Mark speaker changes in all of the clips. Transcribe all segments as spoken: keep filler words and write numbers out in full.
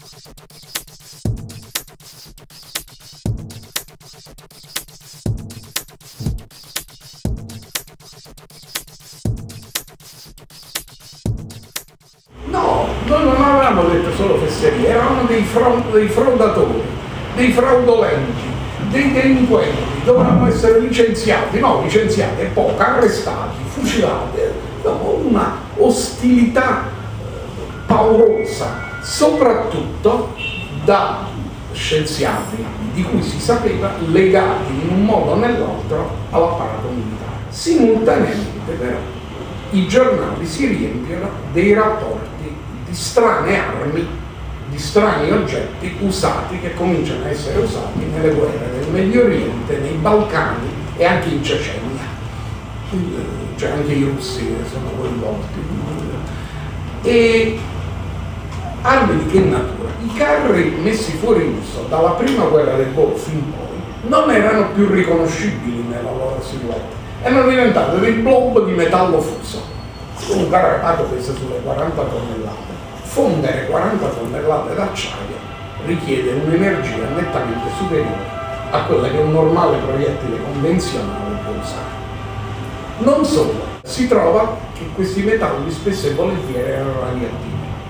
Speaker 1: No, noi non avevamo detto solo fesserie, eravamo dei, frond dei frondatori, dei fraudolenti, dei delinquenti, dovevamo essere licenziati, no, licenziati e poco, arrestati, fucilati, no, una ostilità paurosa, soprattutto da scienziati di cui si sapeva legati in un modo o nell'altro all'apparato militare. Simultaneamente però i giornali si riempiono dei rapporti di strane armi, di strani oggetti usati, che cominciano a essere usati nelle guerre del Medio Oriente, nei Balcani e anche in Cecenia. Cioè anche i russi sono coinvolti. E armi di che natura? I carri messi fuori uso dalla prima guerra del Golfo in poi non erano più riconoscibili nella loro silhouette, erano diventati dei blob di metallo fuso. Un carro armato pesa sulle quaranta tonnellate. Fondere quaranta tonnellate d'acciaio richiede un'energia nettamente superiore a quella che un normale proiettile convenzionale può usare. Non solo, si trova che questi metalli spesso e volentieri erano radioattivi.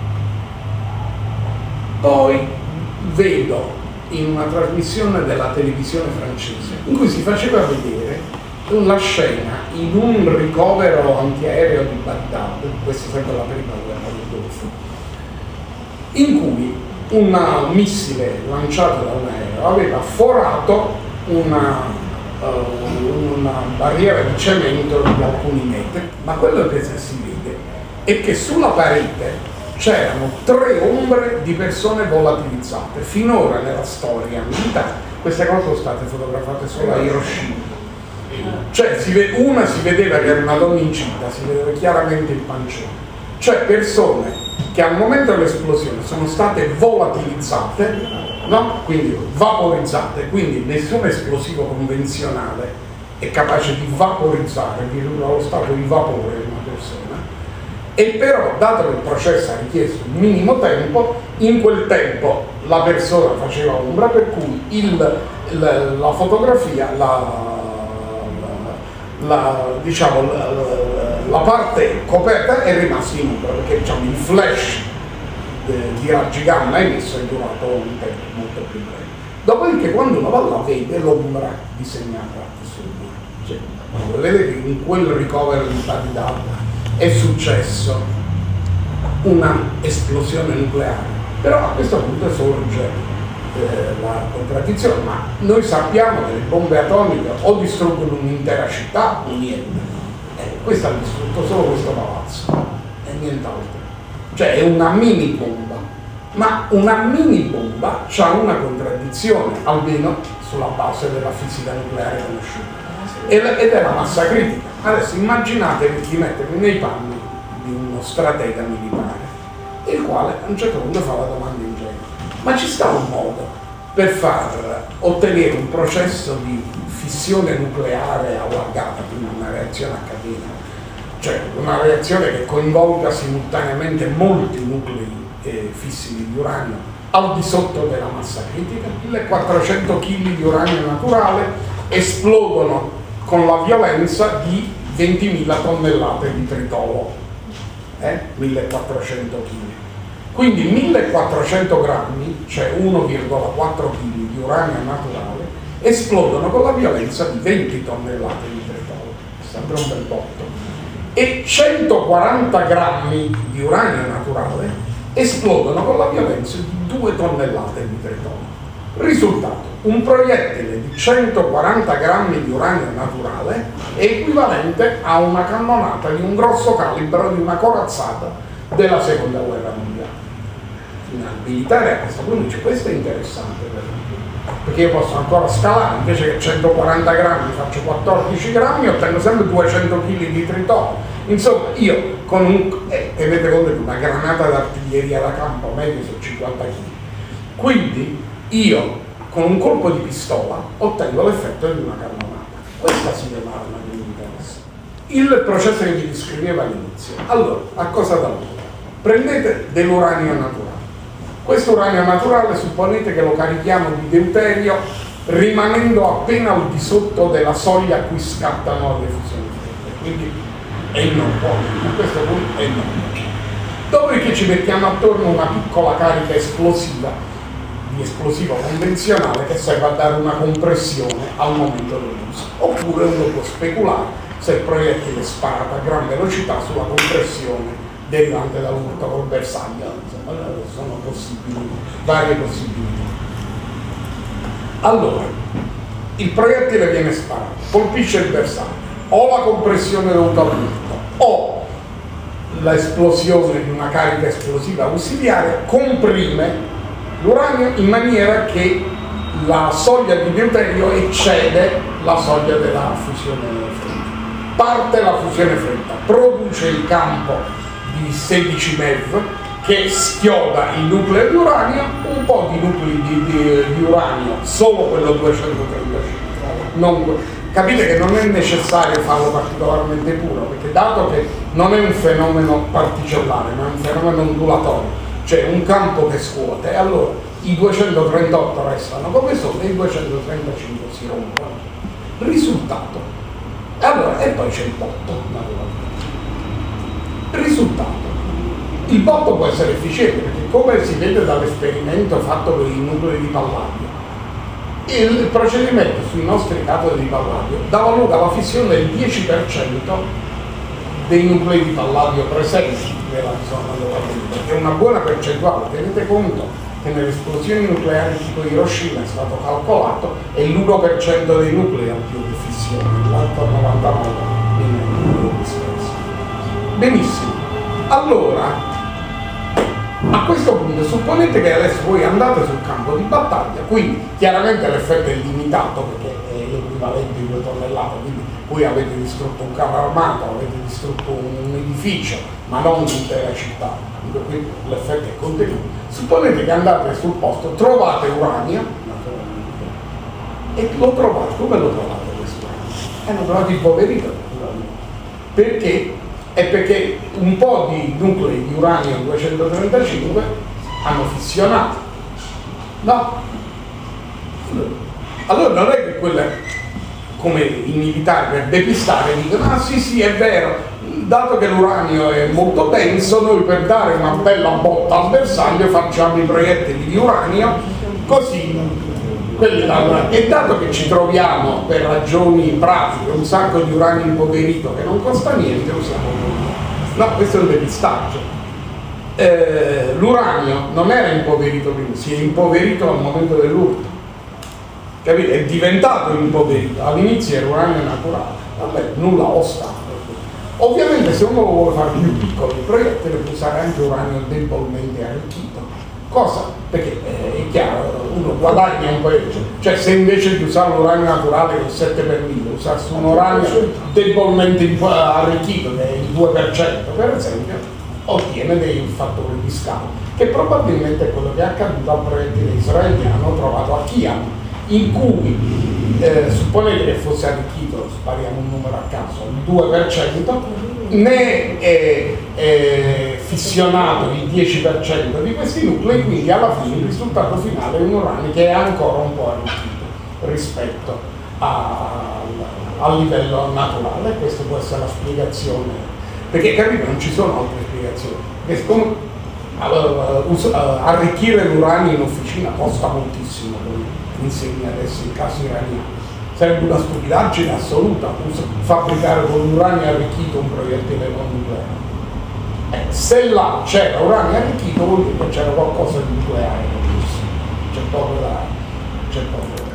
Speaker 1: Poi vedo in una trasmissione della televisione francese in cui si faceva vedere la scena in un ricovero antiaereo di Baghdad, questa è sempre la prima guerra del Golfo, in cui un missile lanciato da un aereo aveva forato una, uh, una barriera di cemento di alcuni metri, ma quello che si vede è che sulla parete c'erano tre ombre di persone volatilizzate. Finora nella storia militare queste cose sono state fotografate solo a Hiroshima. Cioè si una si vedeva che era una donna incinta, si vedeva chiaramente il pancione. Cioè persone che al momento dell'esplosione sono state volatilizzate, no? Quindi vaporizzate, quindi nessun esplosivo convenzionale è capace di vaporizzare, di ridurre allo stato di vapore una persona. E però, dato che il processo ha richiesto un minimo tempo, in quel tempo la persona faceva ombra, per cui il, la, la fotografia, la, la, diciamo, la, la parte coperta è rimasta in ombra, perché diciamo, il flash di raggi gamma emesso è durato un tempo molto più breve. Dopodiché quando uno va là vede l'ombra disegnata sul muro. Cioè, vedete che in quel ricovero di Baghdad è successo una esplosione nucleare, però a questo punto sorge eh, la contraddizione, ma noi sappiamo che le bombe atomiche o distruggono un'intera città o niente. Eh, questo ha distrutto solo questo palazzo e nient'altro, cioè è una mini bomba, ma una mini bomba ha una contraddizione, almeno sulla base della fisica nucleare conosciuta, ed è la massa critica. Adesso immaginatevi di mettervi nei panni di uno stratega militare, il quale a un certo punto fa la domanda ingenua: ma ci sta un modo per far ottenere un processo di fissione nucleare allargata, quindi una reazione a catena, cioè una reazione che coinvolga simultaneamente molti nuclei eh, fissi di uranio al di sotto della massa critica? millequattrocento chili di uranio naturale esplodono con la violenza di ventimila tonnellate di tritolo, eh? millequattrocento chili. Quindi millequattrocento grammi, cioè uno virgola quattro chili di uranio naturale, esplodono con la violenza di venti tonnellate di tritolo, sempre un bel botto. E centoquaranta grammi di uranio naturale esplodono con la violenza di due tonnellate di tritolo. Risultato: un proiettile di centoquaranta grammi di uranio naturale è equivalente a una cannonata di un grosso calibro di una corazzata della seconda guerra mondiale. Il militare a questo punto dice: questo è interessante per me, perché io posso ancora scalare, invece che centoquaranta grammi faccio quattordici grammi, ottengo sempre duecento chili di tritolo. Insomma, io con un... Eh, tenete conto che una granata d'artiglieria da campo medio su cinquanta chili. Quindi io con un colpo di pistola ottengo l'effetto di una cannonata. Questa sì è un'arma che mi interessa. Il processo che vi descrivevo all'inizio. Allora, a cosa dà luogo? Prendete dell'uranio naturale, Questo uranio naturale supponete che lo carichiamo di deuterio rimanendo appena al di sotto della soglia a cui scattano le fusioni fredde, quindi è inorganico, a questo punto è inorganico. Dopodiché ci mettiamo attorno una piccola carica esplosiva, di esplosivo convenzionale, che serve a dare una compressione al momento dell'uso. Oppure uno può speculare se il proiettile è sparato a gran velocità sulla compressione derivante dall'urto col bersaglio. Insomma, sono possibili, varie possibilità. Allora, il proiettile viene sparato, colpisce il bersaglio, o la compressione dovuta all'urto, o l'esplosione di una carica esplosiva ausiliaria comprime l'uranio in maniera che la soglia di deuterio eccede la soglia della fusione fredda. Parte la fusione fredda, produce il campo di sedici MeV che schioda il nucleo di uranio, un po' di nuclei di, di, di uranio, solo quello duecentotrentacinque. Non, capite che non è necessario farlo particolarmente puro, perché dato che non è un fenomeno particellare, ma è un fenomeno ondulatorio, cioè un campo che scuote, allora i duecentotrentotto restano come sono e i duecentotrentacinque si rompono. Risultato. Allora, e poi c'è il botto, naturalmente. Risultato. Il botto può essere efficiente, perché come si vede dall'esperimento fatto con i nuclei di palladio, il procedimento sui nostri catodi di palladio dava luogo alla fissione del dieci per cento dei nuclei di palladio presenti nella zona della vita, che è una buona percentuale. Tenete conto che nelle esplosioni nucleari tipo Hiroshima è stato calcolato e l'uno per cento dei nuclei ha più di fissione, l'altro novantanove per cento viene disperso. Benissimo, allora a questo punto supponete che adesso voi andate sul campo di battaglia, quindi chiaramente l'effetto è limitato perché è l'equivalente di due tonnellate, quindi voi avete distrutto un carro armato, avete distrutto un edificio, ma non l'intera città, quindi l'effetto è contenuto. Supponete che andate sul posto, trovate uranio, naturalmente, e lo trovate, come lo trovate questo uranio? E lo trovate impoverito, naturalmente. Perché? È perché un po' di nuclei di uranio duecentotrentacinque hanno fissionato, no? Allora non è che quella, come i militari per depistare dicono ah sì sì è vero, dato che l'uranio è molto denso noi per dare una bella botta al bersaglio facciamo i proiettili di uranio così quelli da, e dato che ci troviamo per ragioni pratiche un sacco di uranio impoverito che non costa niente usiamo l'uranio. No, questo è un depistaggio. Eh, l'uranio non era impoverito prima, si è impoverito al momento dell'urto, capite? È diventato impoverito, all'inizio era uranio naturale, vabbè, nulla osta. Ovviamente se uno lo vuole fare più piccolo il proiettile può usare anche uranio debolmente arricchito. Cosa? Perché eh, è chiaro, uno guadagna un po', cioè se invece di usare l'uranio naturale con sette per mille usassi un uranio debolmente arricchito, che è il due per cento per esempio, ottiene dei fattori di scala, che probabilmente è quello che è accaduto al proiettile israeliano trovato a Kiev, in cui eh, supponete che fosse arricchito, spariamo un numero a caso, il due per cento, ne è, è fissionato il dieci per cento di questi nuclei, quindi alla fine il risultato finale è un uranio che è ancora un po' arricchito rispetto a, al livello naturale. Questa può essere la spiegazione, perché capite non ci sono altre spiegazioni, perché siccome allora, us- arricchire l'uranio in officina costa moltissimo, come insegna adesso il caso iraniano. Sarebbe una stupidaggine assoluta fabbricare con l'uranio arricchito un proiettile non nucleare. Eh, se là c'era uranio arricchito vuol dire che c'era qualcosa di nucleare, c'è poco da c'è poco da